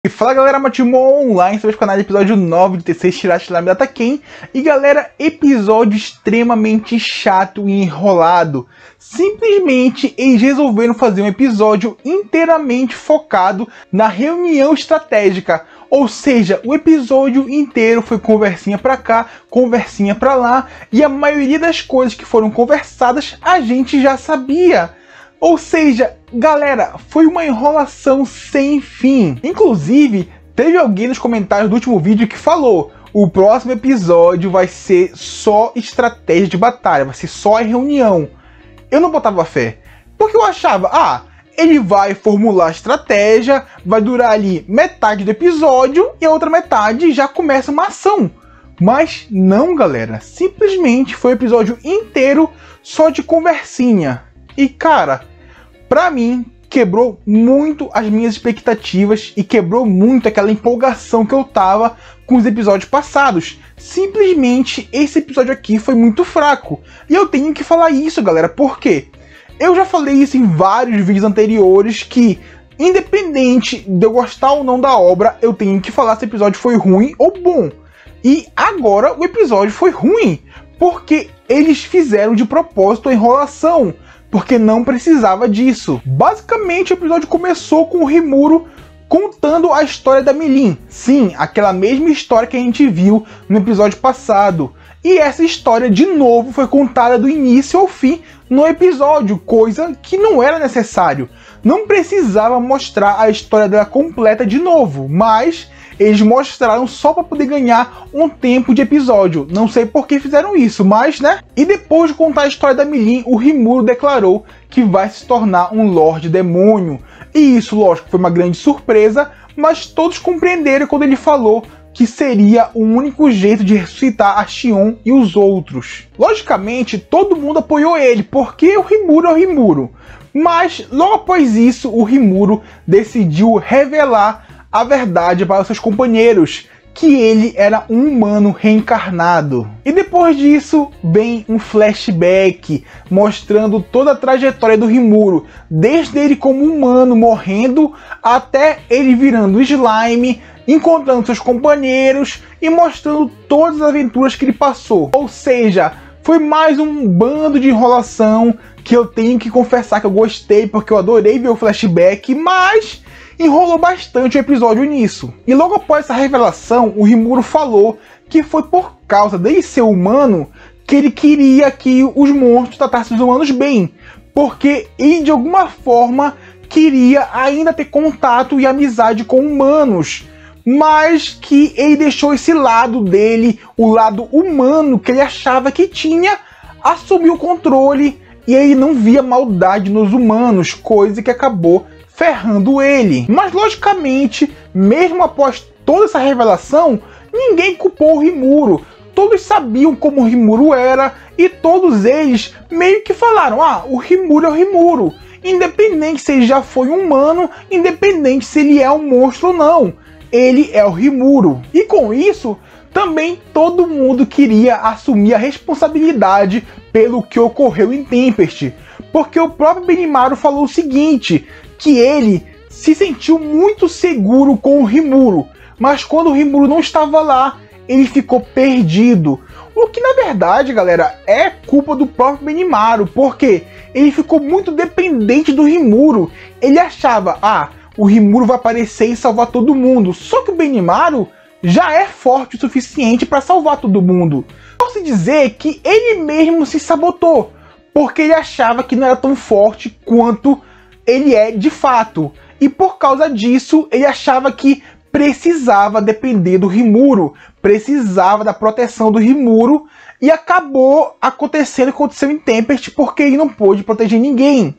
E fala galera, Matimon Online, sobre o canal de episódio 9 de TC Shirashi Lame Data Ken. E galera, episódio extremamente chato e enrolado. Simplesmente eles resolveram fazer um episódio inteiramente focado na reunião estratégica. Ou seja, o episódio inteiro foi conversinha pra cá, conversinha pra lá. E a maioria das coisas que foram conversadas a gente já sabia. Ou seja, galera, foi uma enrolação sem fim. Inclusive, teve alguém nos comentários do último vídeo que falou: o próximo episódio vai ser só estratégia de batalha, vai ser só a reunião. Eu não botava fé, porque eu achava, ele vai formular a estratégia, vai durar ali metade do episódio e a outra metade já começa uma ação. Mas não, galera, simplesmente foi o episódio inteiro só de conversinha. E cara, pra mim, quebrou muito as minhas expectativas e quebrou muito aquela empolgação que eu tava com os episódios passados. Simplesmente, esse episódio aqui foi muito fraco. E eu tenho que falar isso, galera, porque eu já falei isso em vários vídeos anteriores, que independente de eu gostar ou não da obra, eu tenho que falar se o episódio foi ruim ou bom. E agora o episódio foi ruim, porque eles fizeram de propósito a enrolação, porque não precisava disso. Basicamente, o episódio começou com o Rimuro contando a história da Milin. Sim, aquela mesma história que a gente viu no episódio passado. E essa história, de novo, foi contada do início ao fim no episódio, coisa que não era necessário. Não precisava mostrar a história dela completa de novo, mas eles mostraram só para poder ganhar um tempo de episódio. Não sei por que fizeram isso, mas né? E depois de contar a história da Milin, o Rimuro declarou que vai se tornar um Lorde Demônio. E isso, lógico, foi uma grande surpresa, mas todos compreenderam quando ele falou que seria o único jeito de ressuscitar a Xion e os outros. Logicamente, todo mundo apoiou ele, porque o Rimuro é o Rimuro. Mas, logo após isso, o Rimuro decidiu revelar a verdade para os seus companheiros, que ele era um humano reencarnado. E depois disso, vem um flashback mostrando toda a trajetória do Rimuro, desde ele como humano morrendo, até ele virando slime, encontrando seus companheiros e mostrando todas as aventuras que ele passou. Ou seja, foi mais um bando de enrolação que eu tenho que confessar que eu gostei, porque eu adorei ver o flashback, mas enrolou bastante o episódio nisso. E logo após essa revelação, o Rimuro falou que foi por causa dele ser humano que ele queria que os monstros tratassem os humanos bem, porque ele de alguma forma queria ainda ter contato e amizade com humanos, mas que ele deixou esse lado dele, o lado humano que ele achava que tinha, assumir o controle, e ele não via maldade nos humanos, coisa que acabou ferrando ele. Mas logicamente, mesmo após toda essa revelação, ninguém culpou o Rimuro. Todos sabiam como o Rimuro era e todos eles meio que falaram: o Rimuro é o Rimuro, independente se ele já foi humano, independente se ele é um monstro ou não, ele é o Rimuro. E com isso, também todo mundo queria assumir a responsabilidade pelo que ocorreu em Tempest, porque o próprio Benimaru falou o seguinte, que ele se sentiu muito seguro com o Rimuro, mas quando o Rimuro não estava lá, ele ficou perdido. O que na verdade, galera, é culpa do próprio Benimaru, porque ele ficou muito dependente do Rimuro. Ele achava, o Rimuro vai aparecer e salvar todo mundo, só que o Benimaru já é forte o suficiente para salvar todo mundo. Posso dizer que ele mesmo se sabotou, porque ele achava que não era tão forte quanto ele é de fato, e por causa disso ele achava que precisava depender do Rimuro, precisava da proteção do Rimuro, e acabou acontecendo o que aconteceu em Tempest, porque ele não pôde proteger ninguém.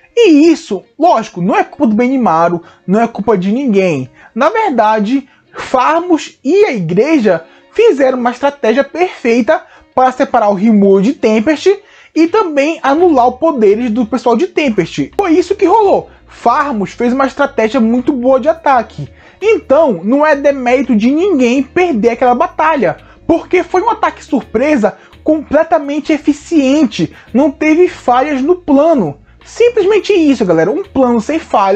E isso, lógico, não é culpa do Benimaru, não é culpa de ninguém. Na verdade, Farmus e a igreja fizeram uma estratégia perfeita para separar o Rimuro de Tempest e também anular os poderes do pessoal de Tempest. Foi isso que rolou. Farmus fez uma estratégia muito boa de ataque. Então, não é demérito de ninguém perder aquela batalha, porque foi um ataque surpresa completamente eficiente. Não teve falhas no plano. Simplesmente isso, galera. Um plano sem falhas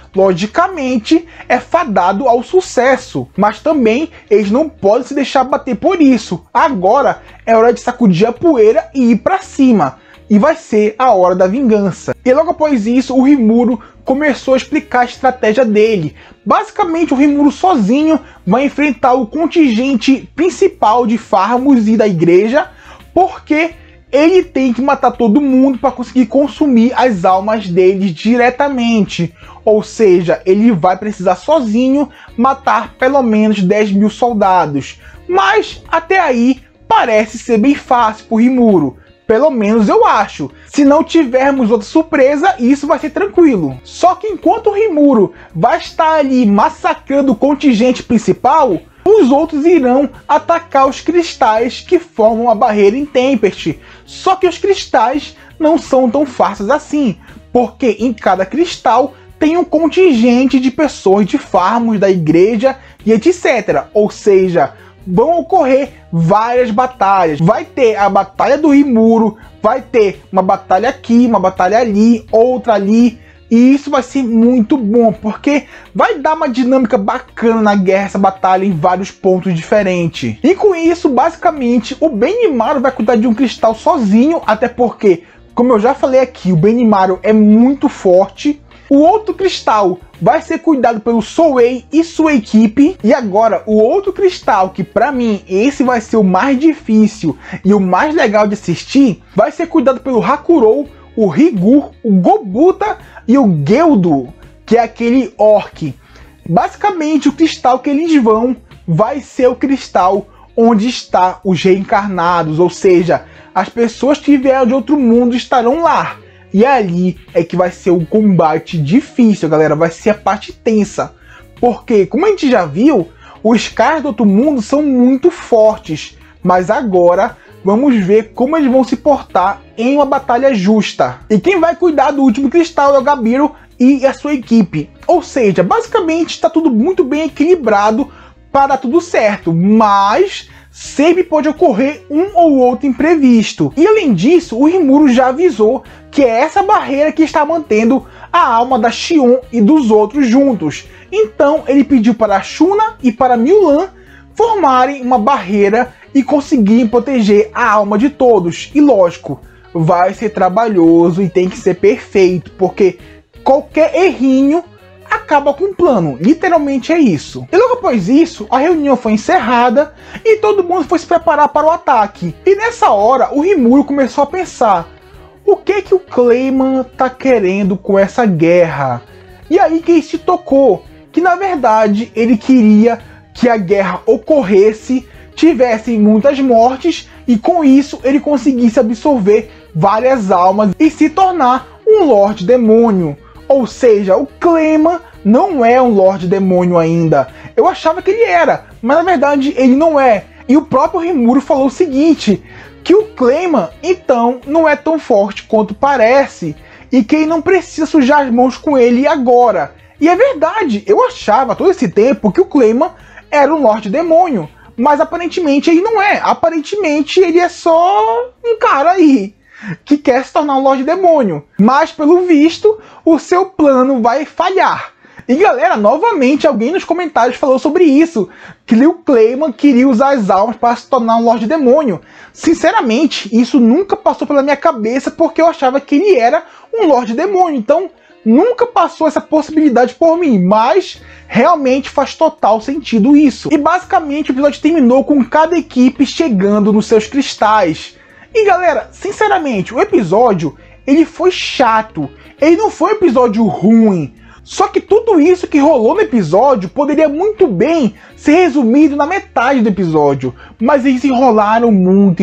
logicamente é fadado ao sucesso. Mas também eles não podem se deixar bater por isso. Agora é hora de sacudir a poeira e ir pra cima. E vai ser a hora da vingança. E logo após isso, o Rimuru começou a explicar a estratégia dele. Basicamente, o Rimuru sozinho vai enfrentar o contingente principal de Fáramos e da igreja, porque ele tem que matar todo mundo para conseguir consumir as almas deles diretamente. Ou seja, ele vai precisar sozinho matar pelo menos 10 mil soldados. Mas até aí parece ser bem fácil para o Rimuru. Pelo menos eu acho. Se não tivermos outra surpresa, isso vai ser tranquilo. Só que enquanto o Rimuru vai estar ali massacrando o contingente principal, os outros irão atacar os cristais que formam a barreira em Tempest. Só que os cristais não são tão fáceis assim, porque em cada cristal tem um contingente de pessoas de Fáramos, da igreja e etc. Ou seja, vão ocorrer várias batalhas. Vai ter a batalha do Rimuru, vai ter uma batalha aqui, uma batalha ali, outra ali. E isso vai ser muito bom, porque vai dar uma dinâmica bacana na guerra, essa batalha em vários pontos diferentes. E com isso, basicamente, o Benimaru vai cuidar de um cristal sozinho, até porque, como eu já falei aqui, o Benimaru é muito forte. O outro cristal vai ser cuidado pelo Souei e sua equipe. E agora, o outro cristal, que pra mim esse vai ser o mais difícil e o mais legal de assistir, vai ser cuidado pelo Hakurou, o Rigur, o Gobuta e o Geudo, que é aquele orc. Basicamente, o cristal que eles vão vai ser o cristal onde está os reencarnados, ou seja, as pessoas que vieram de outro mundo estarão lá. E ali é que vai ser o combate difícil, galera, vai ser a parte tensa. Porque, como a gente já viu, os caras do outro mundo são muito fortes. Mas agora, vamos ver como eles vão se portar em uma batalha justa. E quem vai cuidar do último cristal é o Gabirow e a sua equipe. Ou seja, basicamente está tudo muito bem equilibrado para dar tudo certo. Mas sempre pode ocorrer um ou outro imprevisto. E além disso, o Rimuru já avisou que é essa barreira que está mantendo a alma da Xion e dos outros juntos. Então ele pediu para a Shuna e para Mulan formarem uma barreira e conseguirem proteger a alma de todos. E lógico, vai ser trabalhoso e tem que ser perfeito, porque qualquer errinho acaba com o plano, literalmente é isso. E logo após isso, a reunião foi encerrada e todo mundo foi se preparar para o ataque. E nessa hora, o Rimuru começou a pensar: o que o Clayman tá querendo com essa guerra? E aí que ele se tocou, que na verdade ele queria que a guerra ocorresse, tivessem muitas mortes e com isso ele conseguisse absorver várias almas e se tornar um Lorde Demônio. Ou seja, o Clayman não é um Lorde Demônio ainda. Eu achava que ele era, mas na verdade ele não é. E o próprio Rimuru falou o seguinte, que o Clayman, então, não é tão forte quanto parece, e que ele não precisa sujar as mãos com ele agora. E é verdade, eu achava todo esse tempo que o Clayman era um Lorde Demônio, mas aparentemente ele não é. Aparentemente ele é só um cara aí que quer se tornar um Lorde Demônio. Mas, pelo visto, o seu plano vai falhar. E galera, novamente alguém nos comentários falou sobre isso, que o Clayman queria usar as almas para se tornar um Lorde Demônio. Sinceramente, isso nunca passou pela minha cabeça, porque eu achava que ele era um Lorde Demônio. Então, nunca passou essa possibilidade por mim, mas realmente faz total sentido isso. E basicamente o episódio terminou com cada equipe chegando nos seus cristais. E galera, sinceramente, o episódio, ele foi chato. Ele não foi um episódio ruim. Só que tudo isso que rolou no episódio poderia muito bem ser resumido na metade do episódio. Mas eles enrolaram muito,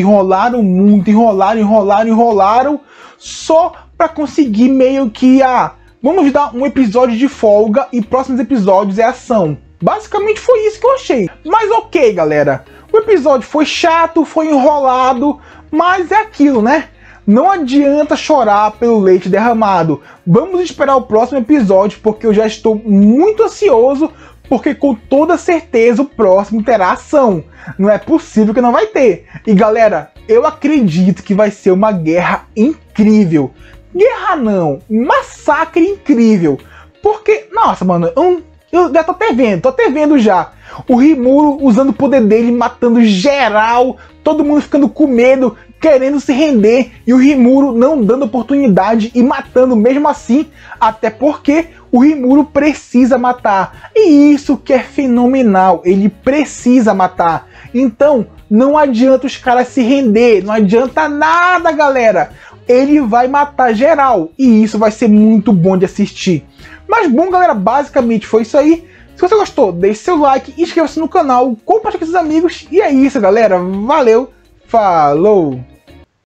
enrolaram, só pra conseguir meio que, vamos dar um episódio de folga e próximos episódios é ação. Basicamente foi isso que eu achei. Mas ok, galera. O episódio foi chato, foi enrolado, mas é aquilo, né? Não adianta chorar pelo leite derramado. Vamos esperar o próximo episódio, porque eu já estou muito ansioso, porque com toda certeza o próximo terá ação. Não é possível que não vai ter. E galera, eu acredito que vai ser uma guerra incrível. Guerra não, massacre incrível. Porque, Nossa, mano, eu já tô até vendo já. O Rimuru usando o poder dele, matando geral, todo mundo ficando com medo, querendo se render, e o Rimuru não dando oportunidade e matando mesmo assim, até porque o Rimuru precisa matar. E isso que é fenomenal, ele precisa matar. Então, não adianta os caras se render, não adianta nada, galera. Ele vai matar geral, e isso vai ser muito bom de assistir. Mas bom, galera, basicamente foi isso aí. Se você gostou, deixe seu like, inscreva-se no canal, compartilhe com seus amigos. E é isso, galera. Valeu, falou!